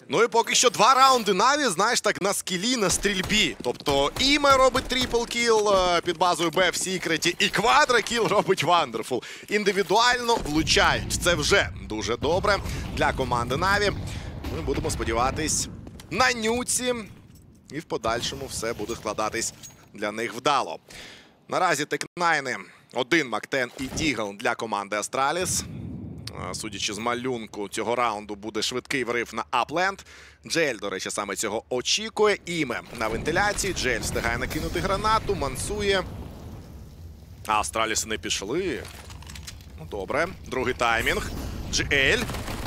Ну і поки що 2 раунди Наві, знаєш, так на скілі, на стрільбі. Тобто Іме робить трипл кіл під базою Б в Сікреті, і квадрокіл робить Вандерфул. Індивідуально влучають. Це вже дуже добре для команди Наві. Ми будемо сподіватись на нюці. І в подальшому все буде складатись для них вдало. Наразі Тек-9, один Мактен і Дігл для команди Астраліс. Судячи з малюнку цього раунду, буде швидкий врив на апленд. Джель, до речі, саме цього очікує. Іме на вентиляції. Джель встигає накинути гранату, мансує. А Астраліси не пішли. Ну, добре. Другий таймінг. GL.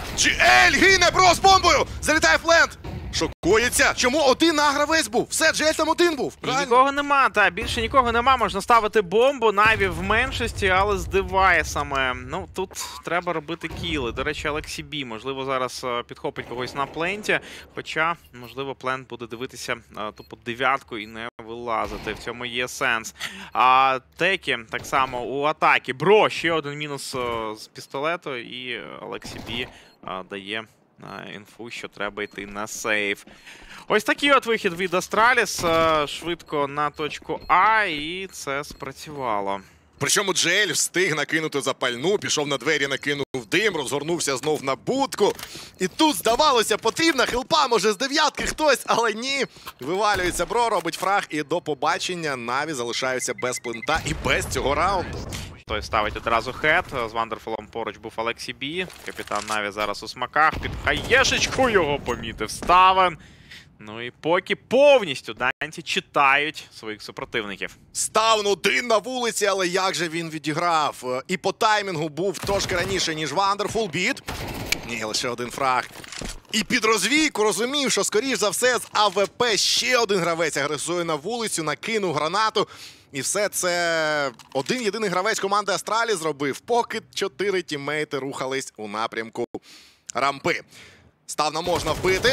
GL гине, бро, з бомбою! Залітає фленд! Шокується. Чому один гравець був? Все, Джель там один був. Правильно? Нікого нема, та більше нікого нема. Можна ставити бомбу. Наві в меншості, але з девайсами. Ну, тут треба робити кіли. До речі, Алексі Бі, можливо, зараз підхопить когось на пленті. Хоча, можливо, плент буде дивитися тупо дев'ятку і не вилазити. В цьому є сенс. А Текі так само у атакі. Бро, ще один мінус з пістолету. І Алексі Бі дає інфу, що треба йти на сейф. Ось такий от вихід від Астраліс. Швидко на точку А, і це спрацювало. Причому Джель встиг накинути запальну, пішов на двері, накинув дим, розгорнувся знов на будку. І тут, здавалося, потрібна хелпа, може з дев'ятки хтось, але ні. Вивалюється бро, робить фраг, і до побачення Наві залишаються без плента і без цього раунду. Той ставить одразу хед. З Вандерфулом поруч був Алексі Бі. Капітан Наві зараз у смаках. Під хаєшечку його помітив Ставен. Ну і поки повністю данці читають своїх супротивників. Ставен один на вулиці, але як же він відіграв. І по таймінгу був трошки раніше, ніж Вандерфул. Біт. Ні, лише один фраг. І під розвійку розумів, що, скоріш за все, з АВП ще один гравець агресує на вулицю, накинув гранату. І все це один-єдиний гравець команди Астралі зробив, поки 4 тіммейти рухались у напрямку рампи. Ставна можна вбити.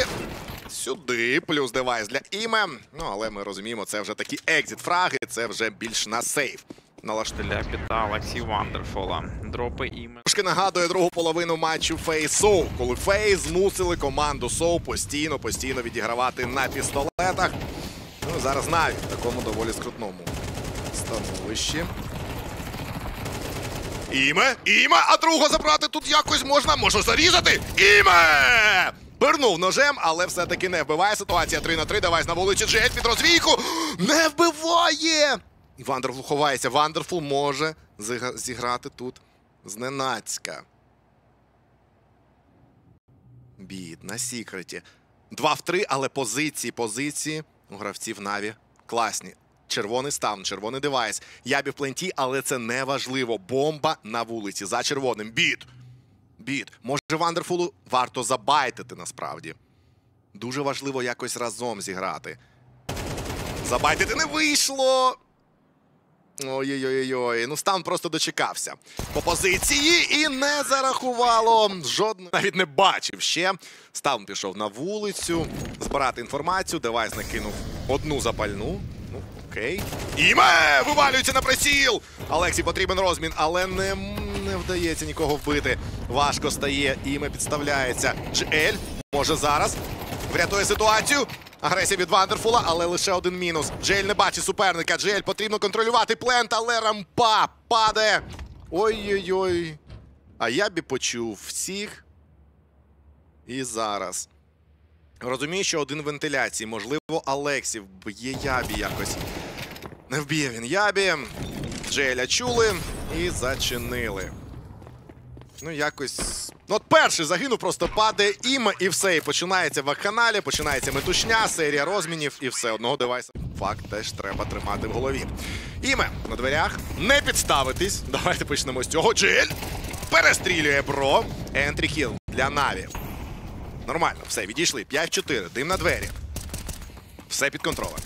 Сюди, плюс девайс для Іме. Ну, але ми розуміємо, це вже такі екзит-фраги, це вже більш на сейф. Для піда Алексі Вандерфула. Дропи Іме. Трошки нагадує другу половину матчу FaZe, коли FaZe змусили команду Soul постійно відігравати на пістолетах. Ну, зараз навіть в такому доволі скрутному становищі. Іме! А другого забрати тут якось можна? Можна зарізати! Іме! Пирнув ножем, але все-таки не вбиває. Ситуація 3 на 3. Девайс на вулиці. Джель під розвійку. Не вбиває! І Вандерфул ховається. Вандерфул може зіграти тут зненацька. Біт на Сікреті. 2 в 3, але позиції у гравців Наві класні. Червоний стан, червоний девайс. Ябі в пленті, але це не важливо. Бомба на вулиці за червоним. Біт. Може, Вандерфулу варто забайтити насправді. Дуже важливо якось разом зіграти. Забайтити не вийшло. Ой-ой-ой. Ну, стан просто дочекався по позиції і не зарахувало. Жодного навіть не бачив ще. Стан пішов на вулицю збирати інформацію. Девайс накинув одну запальну. Ну, окей. Іме! Вивалюється на приціл! Алексі потрібен розмін, але не вдається нікого вбити. Важко стає. Іме підставляється. GL може зараз врятує ситуацію. Агресія від Вандерфула, але лише один мінус. Джель не бачить суперника. Джель потрібно контролювати плент, але рампа падає. Ой-ой-ой. А я б почув всіх. І зараз. Розумію, що один в вентиляції. Можливо, Алексі вб'є Ябі якось. Не вб'є він Ябі. Джеля чули і зачинили. Ну, якось... Ну, от перший загинув, просто падає Іме, і все. І починається вакханалія, починається метушня, серія розмінів, і все. Одного девайса. Факт теж треба тримати в голові. Іме на дверях. Не підставитись. Давайте почнемо з цього. Джель перестрілює бро. Ентрі хіл для Наві. Нормально, все, відійшли. 5-4, дим на двері. Все під контролем.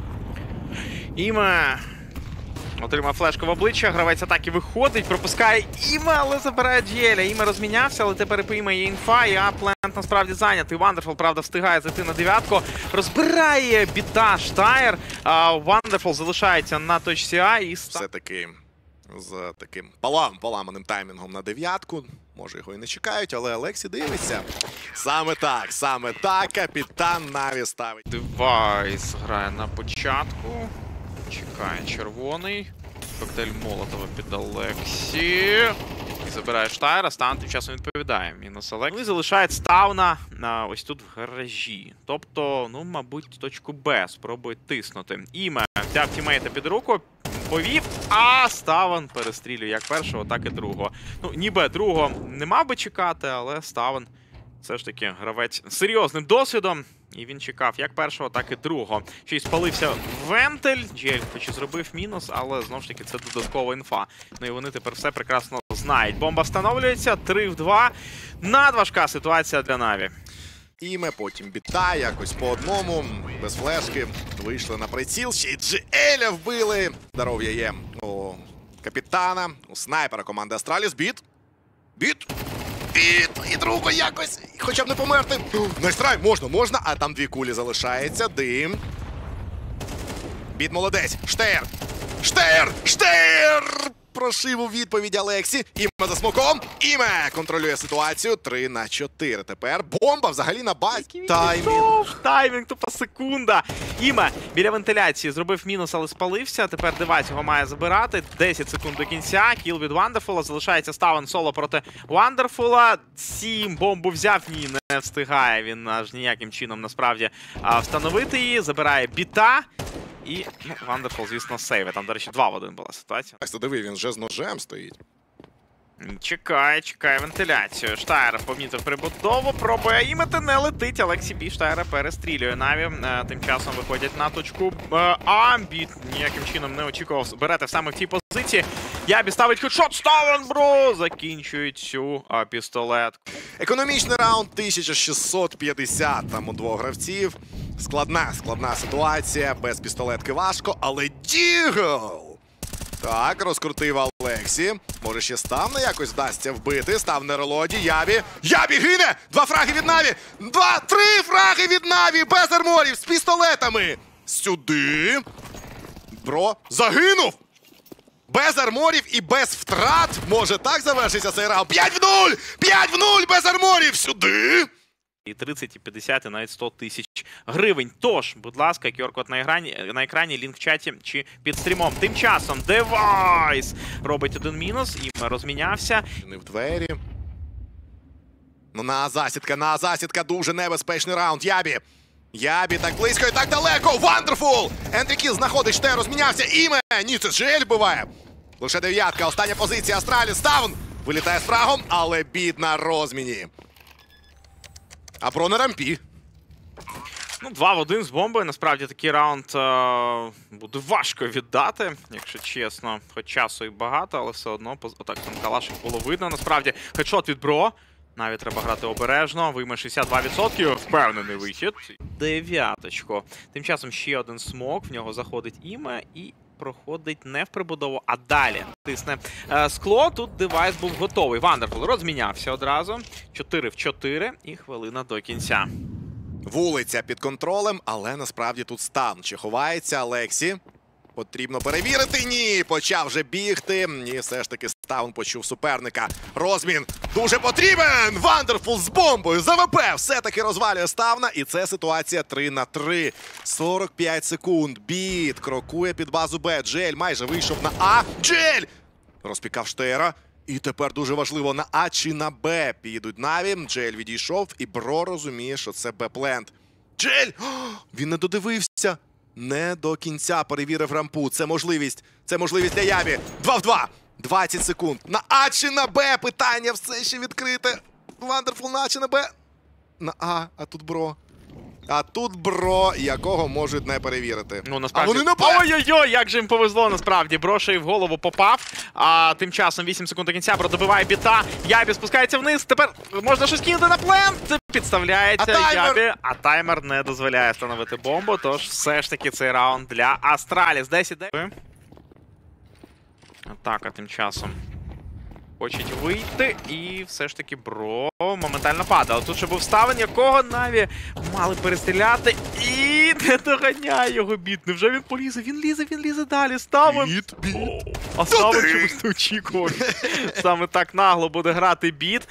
Іме отримав флешку в обличчя, гравець атаки виходить, пропускає Іме, але забирає Джеля. Іме розмінявся, але тепер по Іме є інфа, і аплент насправді зайнятий. Вандерфул, правда, встигає зайти на дев'ятку. Розбирає біта Штайр. Вандерфул залишається на точці А і... Все-таки з таким поламаним таймінгом на дев'ятку. Може, його і не чекають, але Алексі дивиться. Саме так, капітан Наві ставить. Девайс грає на початку. Чекає червоний. Коктейль Молотова під Алексі. І забирає Штайра, Стаун тим часом відповідає. Мінус Алексі. Залишає Стауна ось тут в гаражі. Тобто, ну, мабуть, точку Б спробує тиснути. Іме взяв тімейта під руку, повів, а Ставан перестрілює як першого, так і другого. Ну, ніби другого не мав би чекати, але Ставан все ж таки гравець з серйозним досвідом. І він чекав як першого, так і другого. Ще й спалився Вентиль. Джель хоч і зробив мінус, але знову ж таки це додаткова інфа. Ну і вони тепер все прекрасно знають. Бомба встановлюється, 3 в 2. Надважка ситуація для Наві. Іме, потім біта, якось по одному, без флешки. Вийшли на приціл, ще й Джееля вбили. Здоров'я є у капітана, у снайпера команди Астраліс. Біт. І другу якось, хоча б не померти. Найстрай, можна, а там 2 кулі залишається. Дим. Біт молодець. Штейр! Прошив у відповідь Алексі. Іме за смоком. Іме контролює ситуацію. 3 на 4. Тепер бомба взагалі на базі. Таймінг, тупо секунда. Іме біля вентиляції зробив мінус, але спалився. Тепер девайс його має забирати. 10 секунд до кінця. Кіл від Вандерфула. Залишається Ставан соло проти Вандерфула. 7 бомбу взяв. Ні, не встигає він аж ніяким чином насправді встановити її. Забирає біта. І, ну, Вандерфул, звісно, сейве. Там, до речі, 2 в 1 була ситуація. Ось диви, він вже з ножем стоїть. Чекає вентиляцію. Штайр помітив прибудову, пробує імити, не летить. Алексі Бі Штайра перестрілює. Наві тим часом виходять на точку А. Біт ніяким чином не очікував берете саме в цій позиції. Ябі ставить хедшот, Ставан, бро! Закінчують цю пістолет. Економічний раунд 1650 там у 2 гравців. Складна ситуація, без пістолетки важко, але Дігл! Так, розкрутив Алексі. Може ще Ставна якось вдасться вбити. Став на релоді, Ябі гине! 2 фраги від Наві! 3 фраги від Наві! Без арморів, з пістолетами! Сюди! Бро, загинув! Без арморів і без втрат! Може так завершиться цей раунд? 5 в 0! 5 в 0 без арморів! Сюди! І 30, і 50, і навіть 100 тисяч гривень. Тож, будь ласка, QR-код на екрані, лінк в чаті чи під стрімом. Тим часом девайс робить 1 мінус і розмінявся. Не в двері. Ну, на засідка, дуже небезпечний раунд. Ябі так близько і так далеко. Вандерфул! Ентрікіл знаходить, Штейр розмінявся. Іме! Ні, це Джель буває. Лише 9, остання позиція Астраліс. Ставн вилітає з фрагом, але бід на розміні. А про на рампі. Ну, 2 в 1 з бомбою. Насправді такий раунд буде важко віддати, якщо чесно. Хоч часу і багато, але все одно. Отак, там калашик було видно. Насправді, хедшот від Бро. Навіть треба грати обережно. Вийме 62%. Впевнений вихід. 9. Тим часом ще один смок. В нього заходить Іме і проходить не в прибудову, а далі. Тисне скло. Тут девайс був готовий. Вандерфул розмінявся одразу. 4 в 4 і хвилина до кінця. Вулиця під контролем, але насправді тут Стан. Чи ховається Алексі? Потрібно перевірити. Ні, почав вже бігти. Ні, все ж таки Стаун почув суперника. Розмін дуже потрібен! Вандерфул з бомбою за ВП все-таки розвалює Ставна. І це ситуація 3 на 3. 45 секунд. Біт крокує під базу Б. Джель майже вийшов на А. Джель! Розпікав Штейра. І тепер дуже важливо, на А чи на Б підуть Наві. Джель відійшов, і Бро розуміє, що це Б-плент. Джель! Він не додивився. Не до кінця перевірив рампу. Це можливість для Ябі. 2 в 2. 20 секунд. На А чи на Б? Питання все ще відкрите. Вандерфул на А чи на Б? На А тут Бро. А тут Бро, якого можуть не перевірити. Ну, насправді... А вони на Б! Ой-ой-ой, як же їм повезло, насправді. Бро ще й в голову попав. А тим часом 8 секунд до кінця. Бро добиває біта. Ябі спускається вниз. Тепер можна щось кинути на плент. Підставляється Ябі. А таймер не дозволяє встановити бомбу. Тож все ж таки цей раунд для Астраліс. 10-9. Атака тим часом. хочуть вийти, і все ж таки Бро моментально падає. Але тут ще був ставлень, якого Наві мали перестріляти, і не доганяє його Біт. Невже він полізе? Він лізе далі. Ставим. А Ставим чомусь не очікував. Саме так нагло буде грати Біт.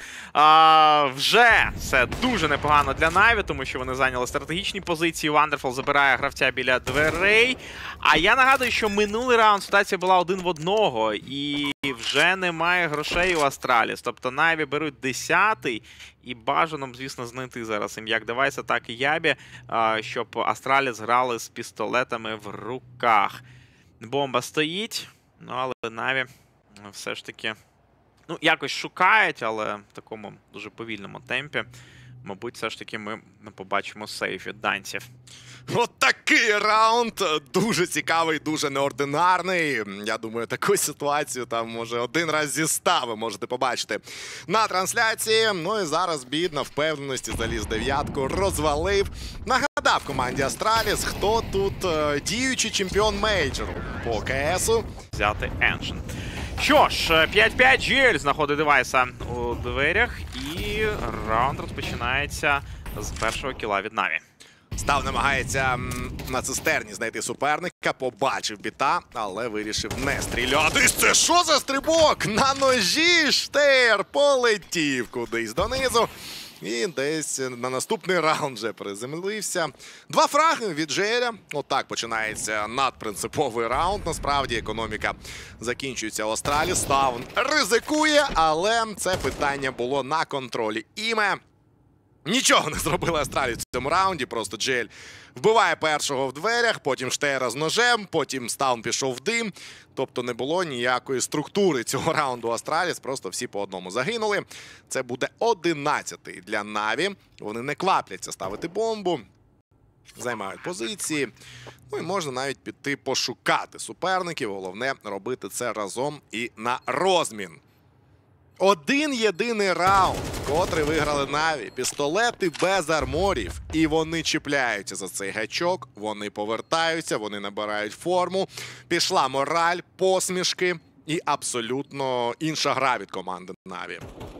Вже це дуже непогано для Наві, тому що вони зайняли стратегічні позиції. Wonderful забирає гравця біля дверей. А я нагадую, що минулий раунд ситуація була 1 в 1, і вже немає грошей у Астраліс. Тобто Наві беруть 10-й, і бажано, звісно, знайти зараз як Девайса, так і Ябі, щоб Астраліс грали з пістолетами в руках. Бомба стоїть, ну але Наві все ж таки якось шукають, але в такому дуже повільному темпі. Мабуть, все ж таки ми побачимо сейф від данців. От такий раунд, дуже цікавий, дуже неординарний. Я думаю, таку ситуацію там, може, один раз зі 100 ви можете побачити на трансляції. Ну і зараз Біт на впевненості заліз дев'ятку, розвалив. Нагадав команді Астраліс, хто тут діючий чемпіон мейджору по КСу. Взяти Ancient. Що ж, 5-5, GL знаходить Девайса у дверях, і раунд розпочинається з першого кіла від Наві. Став намагається на цистерні знайти суперника, побачив Біта, але вирішив не стрілятись. Це що за стрибок? На ножі Штейр полетів кудись донизу. І десь на наступний раунд вже приземлився. 2 фраги від Джеля. Отак починається надпринциповий раунд. Насправді економіка закінчується у Астраліс. Стаун ризикує, але це питання було на контролі. Іме нічого не зробили Астраліс в цьому раунді. Просто Джель вбиває першого в дверях, потім Штейра з ножем, потім Стаун пішов в дим. Тобто не було ніякої структури цього раунду Астраліс, просто всі по одному загинули. Це буде 11-й для Наві. Вони не квапляться ставити бомбу, займають позиції. Ну і можна навіть піти пошукати суперників. Головне робити це разом і на розмін. Один єдиний раунд, котрий виграли Наві. Пістолети без арморів. І вони чіпляються за цей гачок, вони повертаються, вони набирають форму. Пішла мораль, посмішки і абсолютно інша гра від команди Наві.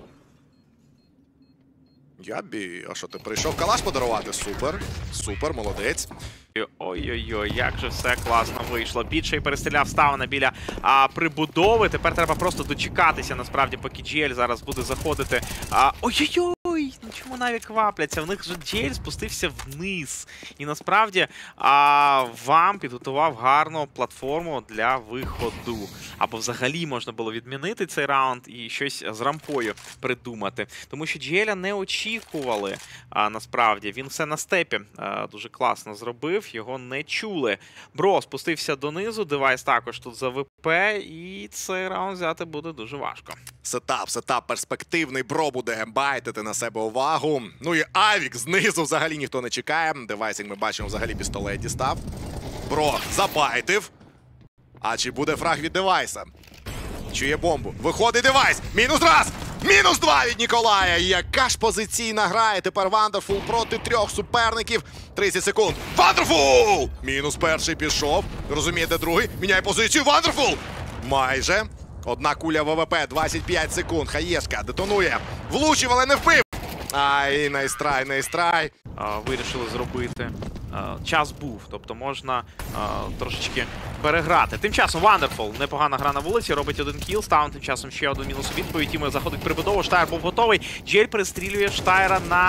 Ябі, а що ти прийшов калаш подарувати? Супер, супер, молодець. Ой-ой-ой, як же все класно вийшло. Біт ще й перестріляв Ставана біля прибудови. Тепер треба просто дочекатися, насправді, поки GL зараз буде заходити. Ой-ой-ой, ну чому Наві квапляться? В них же GL спустився вниз. І насправді вам підготував гарну платформу для виходу. Або взагалі можна було відмінити цей раунд і щось з рампою придумати. Тому що GL не очікували, насправді. Він все на степі дуже класно зробив. Його не чули. Бро спустився донизу, Девайс також тут за ВП, і цей раунд взяти буде дуже важко. Сетап перспективний. Бро буде байтити на себе увагу. Ну і Авік знизу взагалі ніхто не чекає. Девайс, як ми бачимо, взагалі пістолет дістав. Бро забайтив. А чи буде фраг від Девайса? Чує бомбу. Виходить Девайс. Мінус раз! Мінус 2 від Ніколая. Яка ж позиційна гра. І тепер Wonderful проти 3 суперників. 30 секунд. Wonderful! Мінус перший пішов. Розумієте, другий. Міняє позицію. Wonderful! Майже. Одна куля в АВП. 25 секунд. Хаєшка детонує. Влучив, але не вбив. Ай, найстрай. Вирішили зробити. Час був, тобто можна трошечки переграти. Тим часом Wonderful, непогана гра на вулиці, робить 1 кіл, Стаун тим часом ще один мінус у відповідь, і заходить прибудову, Штайр був готовий, Джель перестрілює Штайра на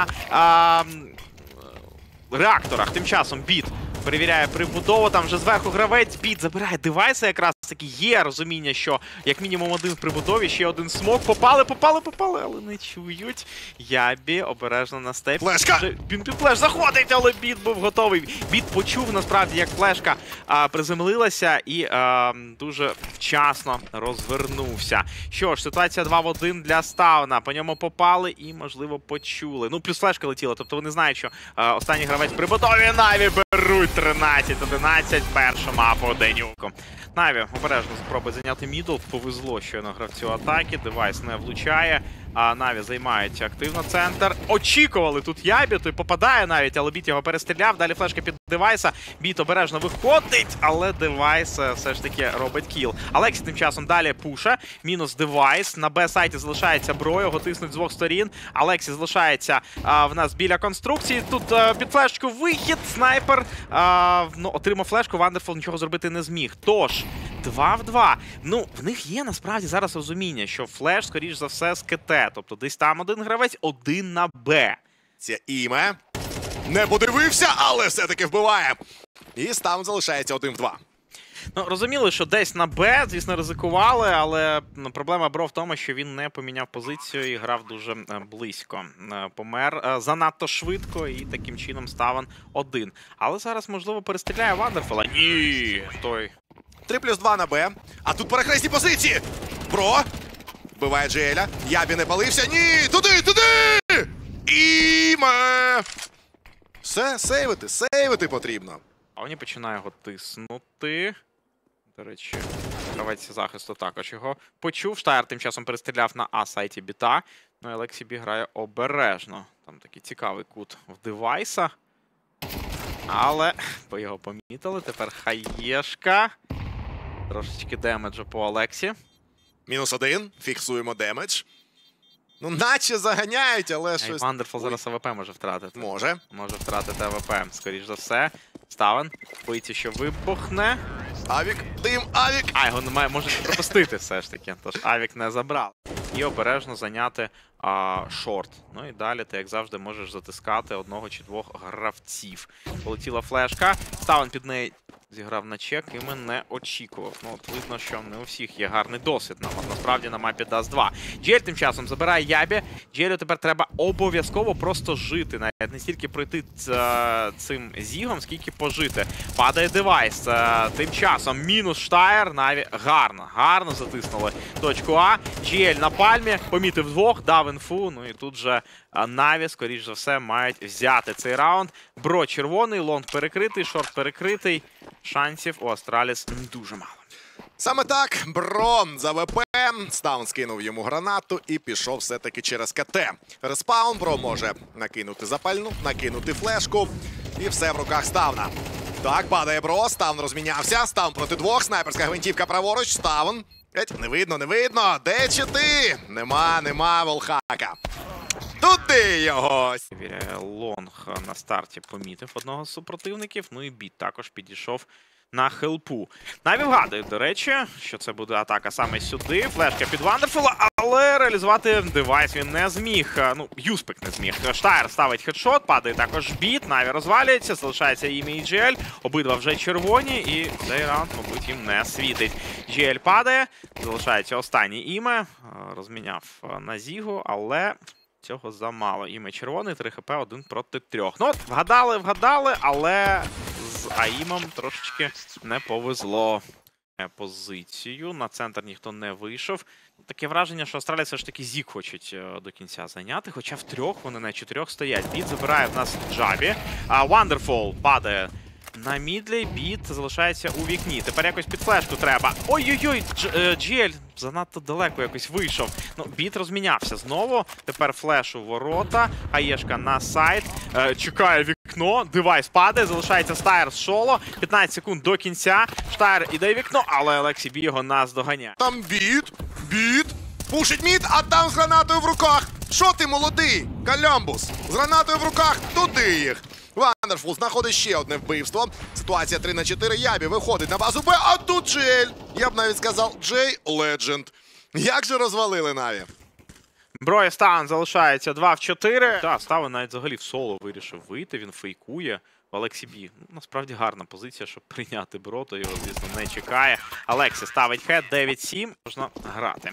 реакторах. Тим часом Біт перевіряє прибудову, там вже зверху гравець, Біт забирає Девайса, якраз таки є розуміння, що як мінімум один в прибудові, ще один смок, попали, але не чують. Ябі обережно на степ. Флешка! Бінпі-флеш заходить, але Біт був готовий. Біт почув, насправді, як флешка приземлилася і дуже вчасно розвернувся. Що ж, ситуація 2 в 1 для Стауна. По ньому попали і, можливо, почули. Ну, плюс флешка летіла, тобто вони знають, що останній гравець прибудові. Наві беруть 13-11 першу мапу Денюку. Наві обережно спробує зайняти мідл. Повезло щойно гравцю атаки. Девайс не влучає. А Наві займають активно центр. Очікували тут Ябі, той попадає навіть, але Біт його перестріляв. Далі флешка під Девайса. Біт обережно виходить, але Девайс все ж таки робить кіл. Алексі тим часом далі пуша. Мінус Девайс. На Б-сайті залишається Бро, його тиснуть з двох сторін. Алексі залишається в нас біля конструкції. Тут під флешку вихід, снайпер. Отримав флешку, Вандерфул нічого зробити не зміг. Тож, 2 в 2. Ну, в них є насправді зараз розуміння, що флеш, скоріш за все, з КТ. Тобто десь там один гравець, один на Б. Це Іме. Не подивився, але все-таки вбиває. І Ставн залишається 1 в 2. Ну, розуміли, що десь на Б, звісно, ризикували, але проблема Бро в тому, що він не поміняв позицію і грав дуже близько. Помер занадто швидко і таким чином Ставн 1. Але зараз, можливо, перестріляє Вандерфола. Ні, той. 3+2 на Б. А тут перехресні позиції. Бро. Вбиває Джеля. Ябі не палився. Ні, туди, туди! Іме! Все, сейвити потрібно. А вони починає його тиснути. До речі, гравець захисту також його почув. Штайр тим часом перестріляв на А-сайті Біта. Ну і Алексі Бі грає обережно. Там такий цікавий кут в Девайса. Але по його помітили. Тепер хаєшка. Трошечки демеджу по Алексі. -1. Фіксуємо демедж. Ну, наче заганяють, але щось... Вандерфул зараз АВП може втратити. Може. Може втратити АВП, скоріш за все. Ставен боїться, що вибухне. Авік, дим, Авік! Його немає, може пропустити все ж таки. Тож Авік не забрав. І обережно зайняти шорт. Ну і далі ти, як завжди, можеш затискати одного чи двох гравців. Полетіла флешка. Ставен під неї зіграв на чек і ми не очікував. Ну, от видно, що не у всіх є гарний досвід. Насправді на мапі Dust 2. Джель тим часом забирає Ябі. Джелю тепер треба обов'язково просто жити. Навіть не стільки пройти цим зігом, скільки пожити. Падає Девайс. Тим часом мінус Штайр. Наві гарно затиснули точку А. Джель на пальмі. Помітив двох, дав інфу. Ну і тут же Наві, скоріш за все, мають взяти цей раунд. Бро червоний, лонг перекритий, шорт перекритий. Шансів у Астраліс дуже мало. Саме так, Бро за ВП. Ставн скинув йому гранату і пішов все-таки через КТ. Респаун, Бро може накинути запальну, накинути флешку. І все в руках Ставна. Так, падає Бро, Ставн розмінявся. Ставн проти двох, снайперська гвинтівка праворуч. Ставн. Не видно. Де чи ти? Нема волхака. Туди його! Віряє лонг на старті помітив одного з супротивників. Ну і Біт також підійшов на хелпу. Наві вгадує, до речі, що це буде атака саме сюди. Флешка під Вандерфула, але реалізувати Девайс він не зміг. Ну, Юспик не зміг. Штайр ставить хедшот, падає також Біт. Наві розвалюється, залишається Іме і GL. Обидва вже червоні і цей раунд, мабуть, їм не світить. GL падає, залишається останній Іме. Розміняв на Зігу, але... цього замало. Іме червоний, 3 хп, 1 проти 3. Ну, от, вгадали, але з Аїмом трошечки не повезло. Позицію. На центр ніхто не вийшов. Таке враження, що Австралія все ж таки Зіг хочуть до кінця зайняти, хоча в трьох вони на 4 стоять. Біт забирає в нас Джабі. Вандерфул падає на мідлі, Біт залишається у вікні. Тепер якось під флешку треба. Ой-ой-ой, GL занадто далеко якось вийшов. Ну, Біт розмінявся знову. Тепер флеш у ворота. Хаєшка на сайт. Чекає вікно. Девайс падає. Залишається Штайр з шоло. 15 секунд до кінця. Штайр іде вікно, але Алексі Бі його наздоганяє. Там Біт. Пушить мід, а там з гранатою в руках. Що ти, молодий? Колумбус. З гранатою в руках. Туди їх. Вандерфул знаходить ще одне вбивство. Ситуація 3 на 4. Ябі виходить на базу Б, а тут Джель. Я б навіть сказав, Джей Ледженд. Як же розвалили Наві? Бро і Ставн залишається 2 в 4. Так, Ставн навіть взагалі в соло вирішив вийти, він фейкує. В Алексі Бі. Насправді гарна позиція, щоб прийняти Бро, то його, звісно, не чекає. Алексі ставить хед, 9-7, можна грати.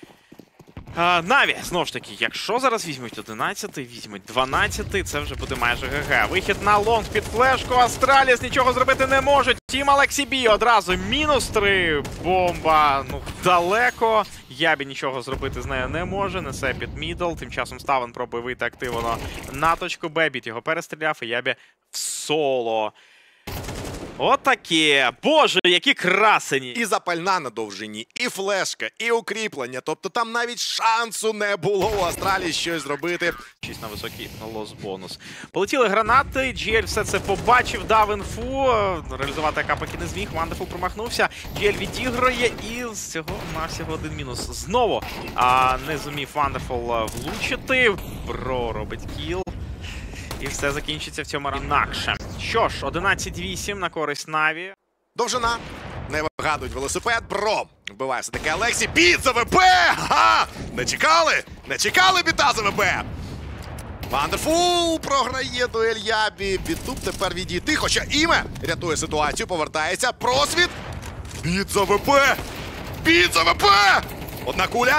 Наві, знову ж таки, якщо зараз візьмуть 11, візьмуть 12, це вже буде майже ГГ. Вихід на лонг під флешку, Астраліс нічого зробити не можуть. Тім Алексі Бі одразу -3, бомба, ну, далеко. Ябі нічого зробити з нею не може, несе під мідл. Тим часом Ставен пробує вийти активно на точку Б, Біт його перестріляв, і Ябі в соло. Отаке. Боже, які красені. І запальна на довжині, і флешка, і укріплення. Тобто там навіть шансу не було у Астралі щось зробити. 6 на високий лос-бонус. Полетіли гранати, GL все це побачив, дав інфу. Реалізувати акапаки не зміг, Вандерфул промахнувся. GL відіграє і всього один мінус. Знову не зумів Вандерфул влучити. Бро робить кіл. І все закінчиться в цьому інакше. Що ж, 11-8 на користь Наві. Довжина. Не вигадують велосипед. Бро. Вбиває все-таки Алексі. Біт за ВП! Ага! Не чекали? Не чекали біта за ВП! Вандерфул програє дуель Ябі. Бітуб тепер відійти, хоча Іме рятує ситуацію, повертається. Просвіт. Біт за ВП! Біт за ВП! Одна куля.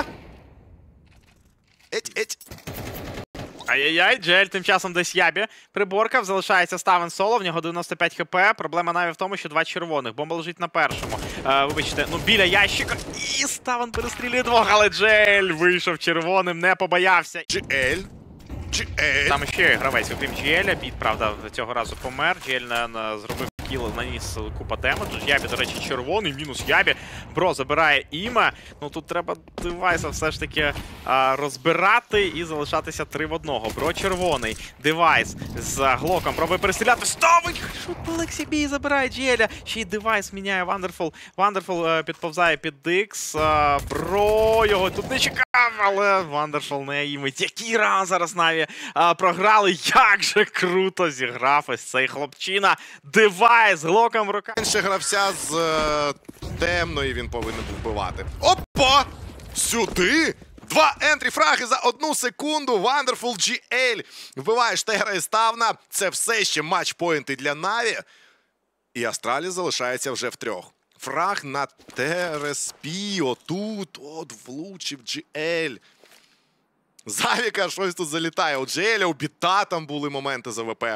Еть. Ай-яй-яй, Джель тим часом десь Ябі приборкав, залишається Ставен соло, в нього 95 хп. Проблема навіть в тому, що 2 червоних. Бомба лежить на першому. Вибачте, біля ящика. І Ставен перестрілює двох, але Джель вийшов червоним, не побоявся. GL. Там ще є гравець, окрім Джеля. Біт, правда, цього разу помер. Джель зробив кіл, наніс купа демеджу. Ябі, до речі, червоний, мінус Ябі. Бро забирає Іме. Тут треба девайса все ж таки розбирати і залишатися 3 в 1. Бро червоний. Девайс з глоком пробує перестріляти. Ставить! Шут Алексі Бій забирає Джеля. Ще й девайс міняє Вандерфул. Вандерфул підповзає під Дикс. Бро його тут не чекав, але Вандерфул не імить. Який раунд зараз Наві програли. Як же круто зіграв ось цей хлопчина. Девайс з глоком в руках. Інше гравця з темної він повинен був вбивати. Опа! Сюди! 2 ентрі фраги за 1 секунду. Вандерфул GL вбиває Штегра і Ставна. Це все ще матчпойнти для Наві. І Астраліс залишається вже в 3. Фраг на ТРСП. Отут. От влучив GL. Завіка щось тут залітає. У GL, у Біта там були моменти за ВП.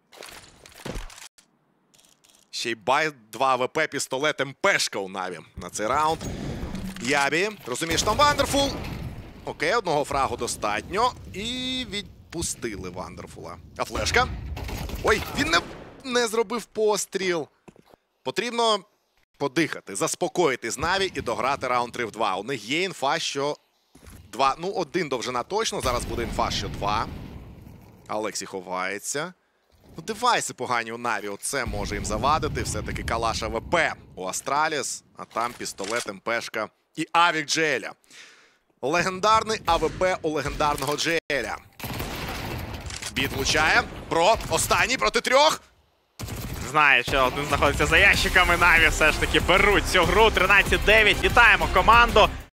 Ще й бай 2 ВП пістолет МПшка у Наві на цей раунд. Ябі, розумієш, там Вандерфул. Окей, 1 фрагу достатньо. І відпустили Вандерфула. А флешка? Ой, він не зробив постріл. Потрібно подихати, заспокоїти з Наві і дограти раунд 3 в 2. У них є інфа, що 2, 1 довжина точно. Зараз буде інфа, що 2. Алексій ховається. Девайси погані у Наві, оце може їм завадити. Все-таки калаша ВП у Астраліс, а там пістолет, МПшка і Авік Джеля. Легендарний АВП у легендарного Джеля. Біт влучає. Про останній проти 3. Знає, що один знаходиться за ящиками. Наві все ж таки беруть цю гру. 13-9. Вітаємо команду.